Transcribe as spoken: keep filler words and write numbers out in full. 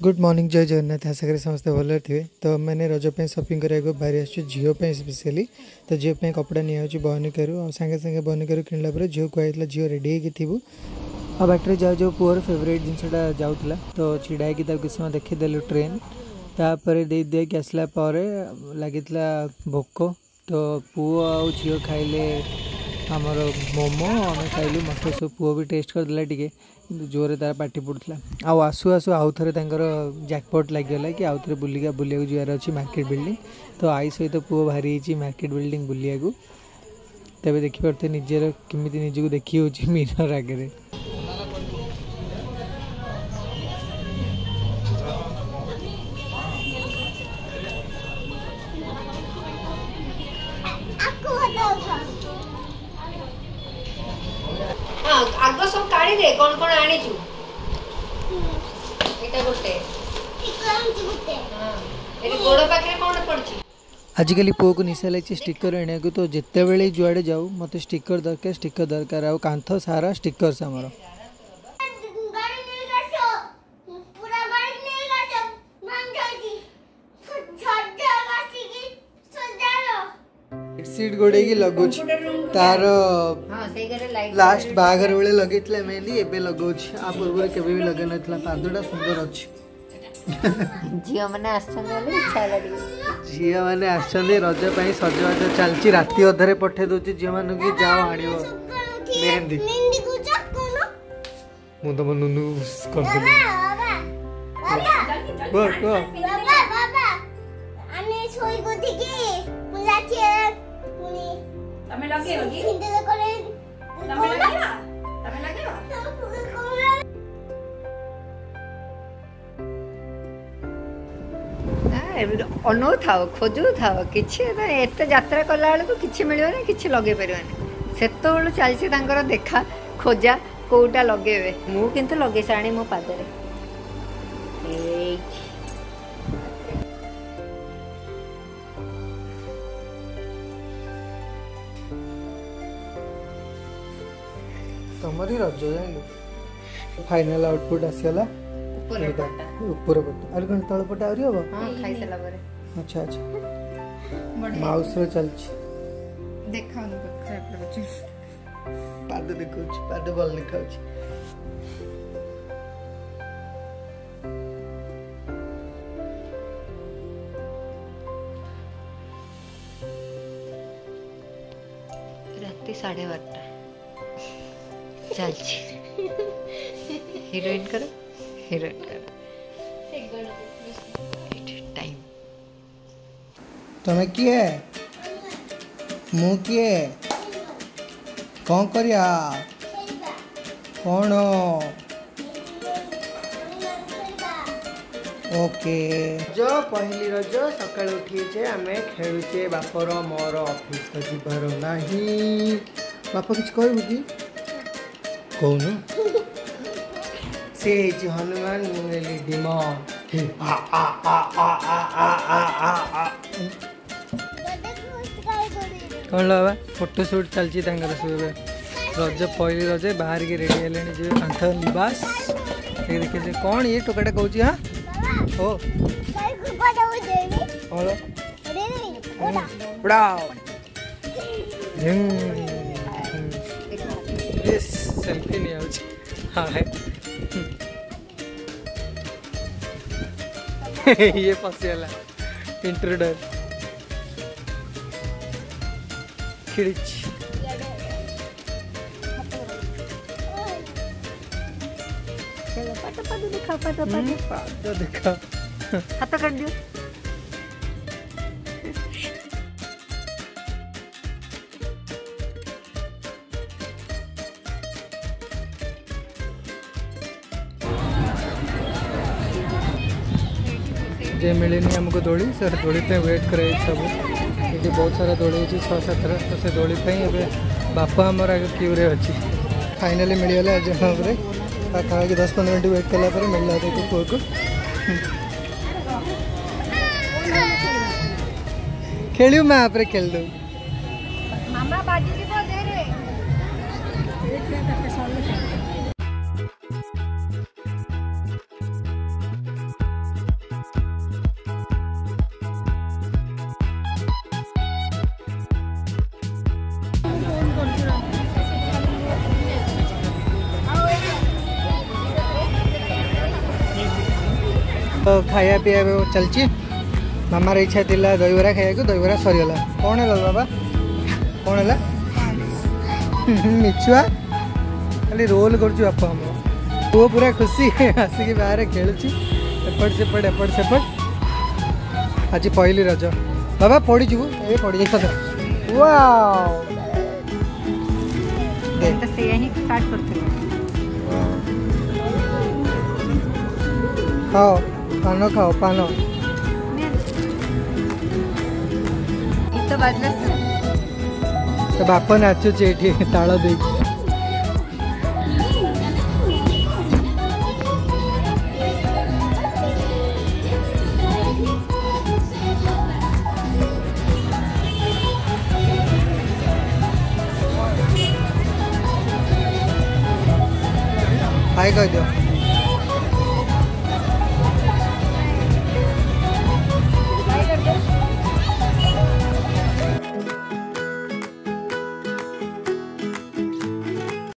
Good morning जय जगन्नाथ आशा करी समस्ते भल थे। तो मैंने रज पे शॉपिंग कराया बाहरी आसु झील स्पेशली तो झील पे कपड़ा नि बहनिकारू और सागे सागे बहनिकारू किणला पर झील कहला झील रेडी हो आ बाटर जाऊ जाऊ पुअर फेवरेट जिनसा जाऊला तो छिड़ा कि किस समय देखीदेलु ट्रेन तापर दे दे कि आसला लगी भोक तो पुओ आ झील खाइले आमर मोमो आम खाइलु मत सब पुओ भी टेस्ट करदेला टे जोरे तार पार्टी पड़ूला आउ आसु आसु आउ थे जैकपॉट लगिगला कि आउ थे बुलिका बुलिया जीवार अच्छी मार्केट बिल्डिंग तो आई सहित पुओ बाहरी मार्केट बिल्डिंग बुलिया तेज देखिपे निजर केमी निजक देखी हो मिरर आगे आग सब काढ़ी दे कौन कौन आनी छु एटा गोटे गोटे हां एरी गोड़ पाखे कोन पड़ची आजिकल पुओ को निशा लगी स्टिकर आने को तो जिते बेले जुआड़े जाऊ मत स्टिकर दरकार स्टिकर दरकार आ कांथ सारा स्टिकर आमर सीट गोड़े की लगुच तार लास्ट बागर बेले लगे मेहंदी एबे लगुच आ पूर्व केबे भी लगे नथला पादटा सुंदर अछि झियो माने आछन वाले इच्छा लागी झियो माने आछन रज पई सजवाज चलची राती अधरे पठे दोची झियो मानु की जाओ आनियो मेहंदी मेहंदी को चकोनो मु तो मनु कर दे बाबा बाबा बाबा आने सोई को दिके पूजा के तमे लगे होगी सिंदे करे तमे लगेगा तमे लगेगा अनु था खोजु था किछि एते यात्रा कला बेलू किछि मिलबे किछि लगे परिवानी सेतो बेलू चलछि तांकर देखा खोजा कोटा लगेबे मु किंतु लगे साणी मो पादरे ए तमरी रज जान फाइनल आउटपुट आसीला ऊपर पट और कौन तल पट आरी हो हां खाई सला परे अच्छा अच्छा माउस रो चलछ देखाउ न खराब लगछ पाद देखौछ पाद बल लिखाउछ राती साढ़े बारटा चलछ हीरोइन करो हीरोइन करो टाइम तमे किए मु किए कौन करिया कौन ओके जो पहली रज सकाळ उठीचे आमे खेलुचे बापर मोर ऑफिस तो जीवार नाही बापा किछ कहबो की कौन से हनुमान मुंगली डिमन आ आ आ आ आ आ आ आ कौन लगा फोटो शूट चलची तांगर सब रज पहली रज बाहर के रेडी हेले जे कांथ लिबास ये देखिए से कौन ये टोकाटा कहूची हां ओ हेलो उड़ाओ यस सेल्फी नहीं आउच हां है ये फसियाला इंट्रूडर खिड़िच चलो पाटा पाटा दिखा पाटा पाटा पाटा दिखा हाथ कर दियो जे मिले हमको दोली सर दोली पे वेट करे सब ये बहुत सारा दोली अच्छी छः सतर तो से दोली पे बापा आमर आगे क्यू रे अच्छी फाइनाली मिलगला आज भाव पाखापाखि दस पंद्रह मिनट वेट कला मिलला देखो पुओ को खेलू मैं आप खेल दो मामा बाजी की दे रे तो खाया पीया चलची मामार इच्छा थी दहीबरा खाया दहीबरा सरीगला कौन है बाबा कौन है मिछुआ खाली रोल कर बापा हम वो पूरा खुशी आसिक बाहर खेलुची एपट सेपट एपट सेपट आज पहली रज बाबा पड़ी जीवु ए पड़ी जाई सत वाओ तो से यही स्टार्ट करते खाओ पानो खाओ पानो तो बाजलस तो बाप नाचुचे एठी ताळ दे हाय कह दियो